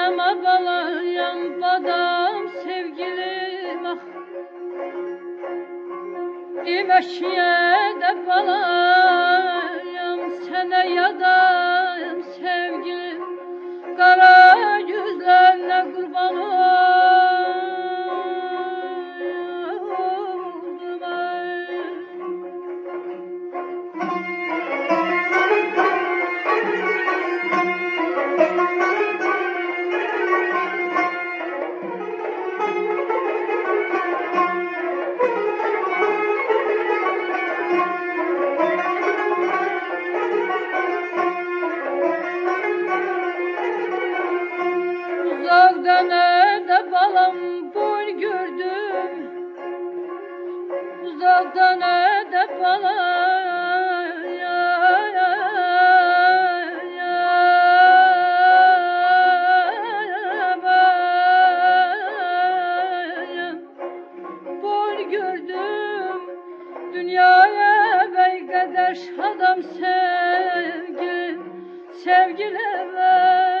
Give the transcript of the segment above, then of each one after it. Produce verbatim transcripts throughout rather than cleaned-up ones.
badama balayam badam sevgilim ah. İmeşiye de balayam sene yadayım sevgilim. Kara yüzlerine kurban oldum ay. Uzakta nerede balam boy gördüm, uzakta nerede balam ya, ya, ya, balam. Boy gördüm dünyaya bey kadar şadam sevgi, sevgilime.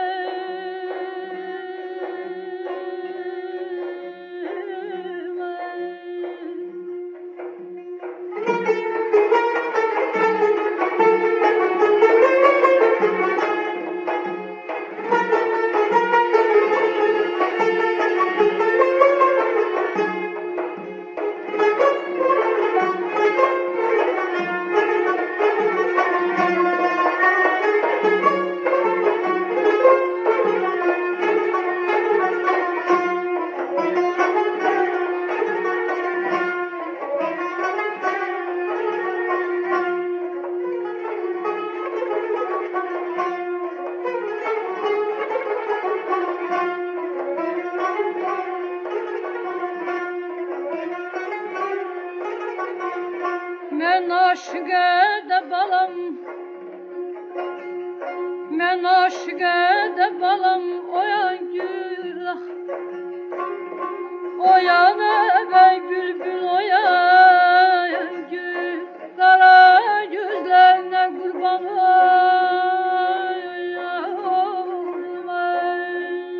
Men aşığa da balam, men aşığa da balam oyan gül ah. Oyan ey bülbül oyan gül, kara yüzlerine kurban oldum ay.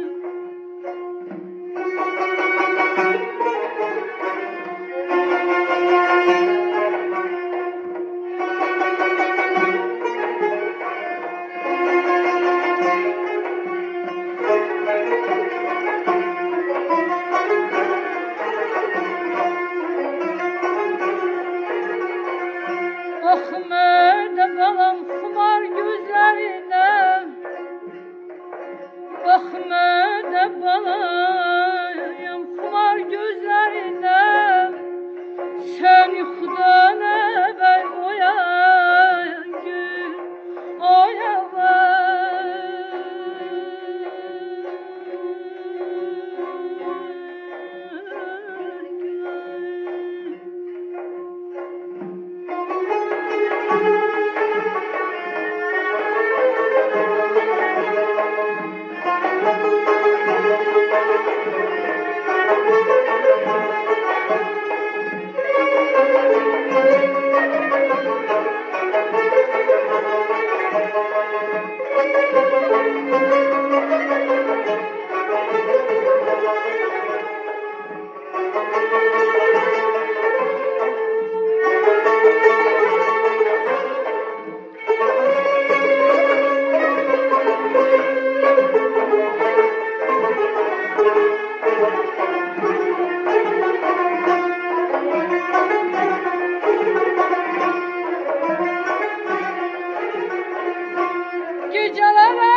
Bakmırdı balam kumar gözlerine, bakmırdı balayım kumar gözlerine. Sen yuxudan evvel oyan gül, oyan geceler